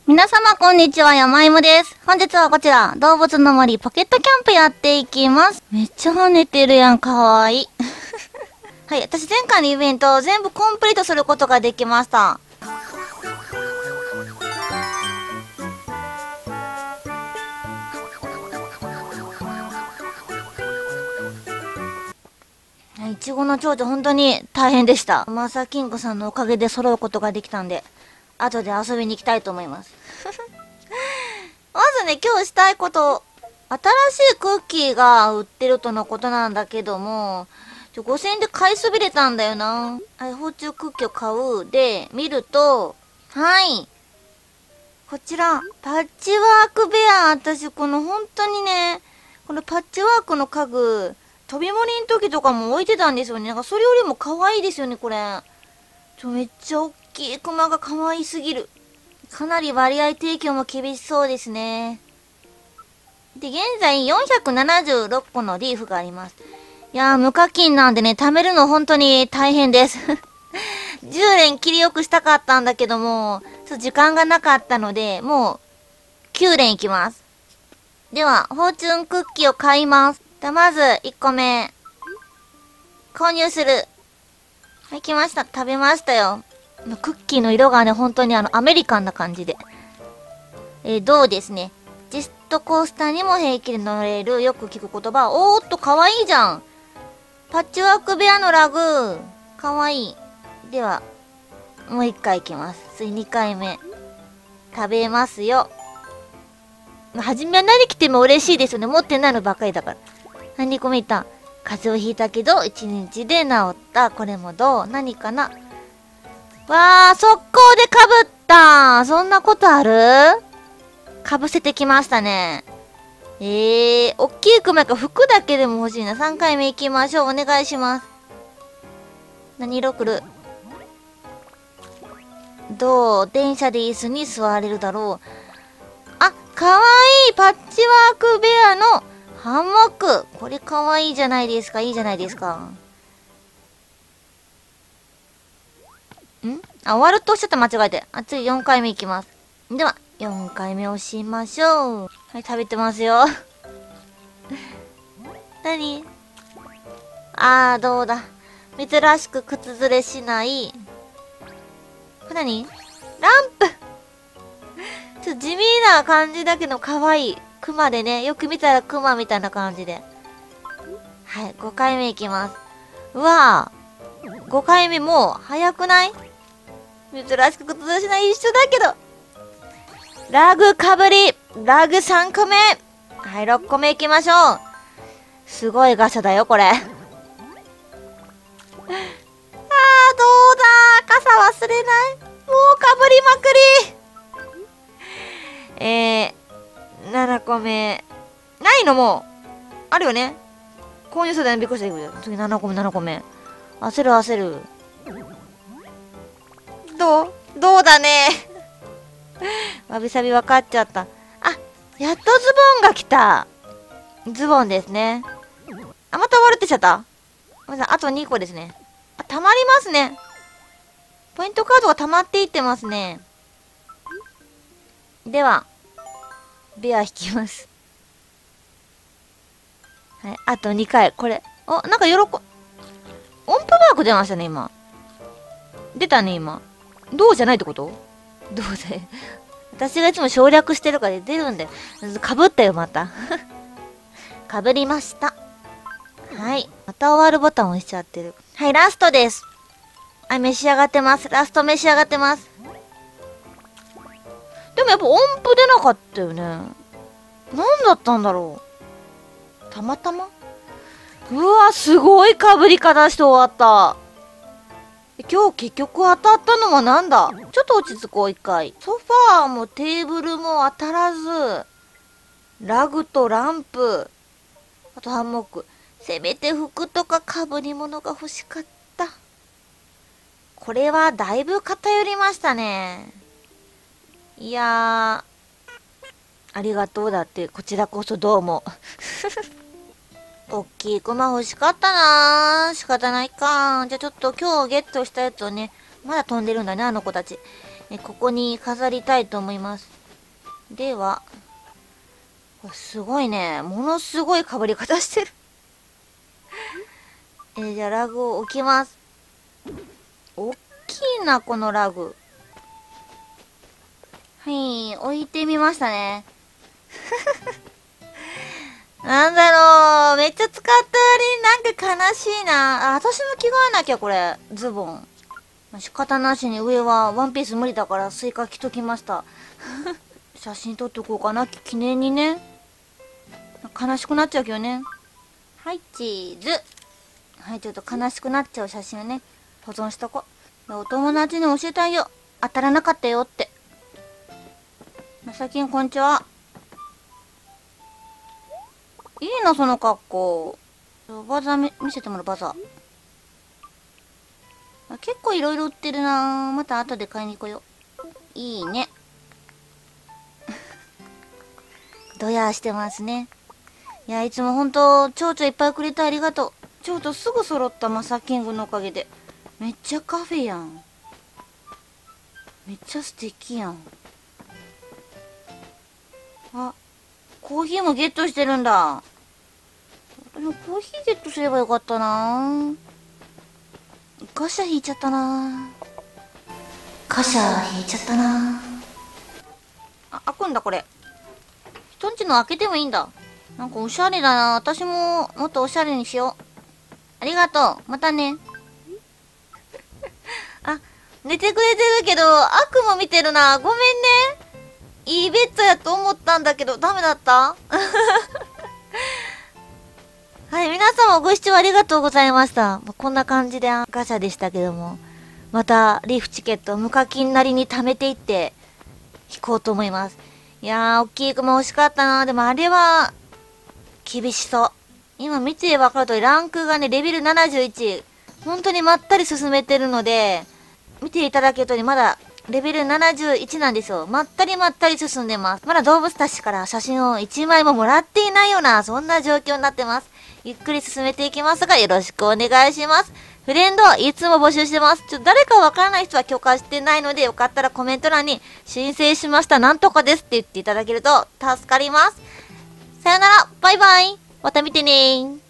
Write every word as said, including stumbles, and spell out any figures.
皆様こんにちは、山芋です。本日はこちら、動物の森ポケットキャンプやっていきます。めっちゃ跳ねてるやん、かわいい。はい、私前回のイベントを全部コンプリートすることができました。いちごの長女本当に大変でした。マサキングさんのおかげで揃うことができたんで、後で遊びに行きたいと思います。まずね、今日したいこと、新しいクッキーが売ってるとのことなんだけども、ちょごせんえんで買いそびれたんだよな。はい、包丁クッキーを買う。で、見ると、はい。こちら、パッチワークベア。私、この本当にね、このパッチワークの家具、飛び盛りの時とかも置いてたんですよね。なんかそれよりも可愛いですよね、これ。ちょ、めっちゃ大きいクマが可愛すぎる。かなり割合提供も厳しそうですね。で、現在よんひゃくななじゅうろっこのリーフがあります。いやー、無課金なんでね、貯めるの本当に大変です。じゅう連切りよくしたかったんだけども、ちょっと時間がなかったので、もう、きゅう連いきます。では、フォーチュンクッキーを買います。まず、いっこめ。購入する。はい、来ました。食べましたよ。クッキーの色がね、本当にあの、アメリカンな感じで。えー、どうですね。ジェットコースターにも平気で乗れる、よく聞く言葉。おーっと、かわいいじゃん。パッチワークベアのラグ。かわいい。では、もう一回いきます。次にかいめ。食べますよ。はじめは何着ても嬉しいですよね。持ってないのばっかりだから。はい、にこめいった。風邪をひいたけど、いちにちで治った。これもどう？何かな？わー、速攻でかぶったそんなことある？かぶせてきましたね。えー、おっきいクマか服だけでも欲しいな。さんかいめ行きましょう。お願いします。何色来る？どう？電車で椅子に座れるだろう。あ、かわいいパッチワークベアのハンモック。これかわいいじゃないですか。いいじゃないですか。んあ、終わるとおっしゃった。間違えて。あ、次よんかいめいきます。では、よんかいめ押しましょう。はい、食べてますよ。何？あー、どうだ。珍しく靴ずれしない。これ何？ランプちょっと地味な感じだけど可愛い。クマでね、よく見たらクマみたいな感じで。はい、ごかいめいきます。うわぁ。ごかいめもう早くない？珍しく靴ずれしない。一緒だけど。ラグかぶり。ラグさんこめ。はい、ろっこめいきましょう。すごいガシャだよ、これ。あー、どうだー。傘忘れない。もうかぶりまくり。えー、ななこめ。ないのもう。あるよね。購入するだよね。びっくりした。次ななこめ、ななこめ。焦る焦る。どう？どうだね。わびさび分かっちゃった。あ、やっとズボンが来た。ズボンですね。あ、また終わるってしちゃった。ごめんなさい、あとにこですね。あ、溜まりますね。ポイントカードが溜まっていってますね。では、ベア引きます。はい、あとにかい。これ。お、なんか喜、音符マーク出ましたね、今。出たね、今。どうじゃないってこと？どうで私がいつも省略してるから出るんだよ。かぶったよ、また。かぶりました。はい。また終わるボタン押しちゃってる。はい、ラストです。はい、召し上がってます。ラスト召し上がってます。でもやっぱ音符出なかったよね。なんだったんだろう。たまたま？うわ、すごいかぶり方して終わった。今日結局当たったのはなんだ？ちょっと落ち着こう、一回。ソファーもテーブルも当たらず、ラグとランプ、あとハンモック。せめて服とかかぶり物が欲しかった。これはだいぶ偏りましたね。いやー、ありがとうだって、こちらこそどうも。おっきいクマ欲しかったなー。仕方ないか。じゃあちょっと今日ゲットしたやつをね、まだ飛んでるんだね、あの子たち。えここに飾りたいと思います。 では、これすごいね。ものすごい被り方してる。えー、じゃあラグを置きます。おっきいな、このラグ。はい、置いてみましたね。なんだろう、めっちゃ使った割になんか悲しいな。あ、私も着替えなきゃ、これ。ズボン。まあ、仕方なしに上はワンピース無理だからスイカ着ときました。写真撮っておこうかな、記念にね。悲しくなっちゃうけどね。はい、チーズ。はい、ちょっと悲しくなっちゃう写真をね、保存しとこう。お友達に教えてあげよう。当たらなかったよって。まさきん、こんにちは。いいな、その格好。バザー見、見せてもらう、バザー。結構いろいろ売ってるな。また後で買いに行こうよ。いいね。ドヤしてますね。いや、いつもほんと、蝶々いっぱいくれてありがとう。蝶々すぐ揃った、マサキングのおかげで。めっちゃカフェやん。めっちゃ素敵やん。あ、コーヒーもゲットしてるんだ。でもコーヒーゲットすればよかったな。ガシャ引いちゃったな。ガシャ引いちゃったな。あ、開くんだこれ。人んちの開けてもいいんだ。なんかおしゃれだな。私ももっとおしゃれにしよう。ありがとう。またね。あ、寝てくれてるけど、悪夢見てるな。ごめんね。いいベッドやと思ったんだけど、ダメだったはい、皆様ご視聴ありがとうございました。こんな感じでガチャでしたけども、またリーフチケット無課金なりに貯めていって引こうと思います。いやー、大きいクマ欲しかったな。でもあれは厳しそう。今見てわかるとおりランクがね、レベルななじゅういち。本当にまったり進めてるので、見ていただけるとおりまだレベルななじゅういちなんですよ。まったりまったり進んでます。まだ動物たちから写真をいちまいももらっていないような、そんな状況になってます。ゆっくり進めていきますが、よろしくお願いします。フレンド、いつも募集してます。ちょっと誰かわからない人は許可してないので、よかったらコメント欄に、申請しました、なんとかですって言っていただけると助かります。さよなら、バイバイ。また見てねー。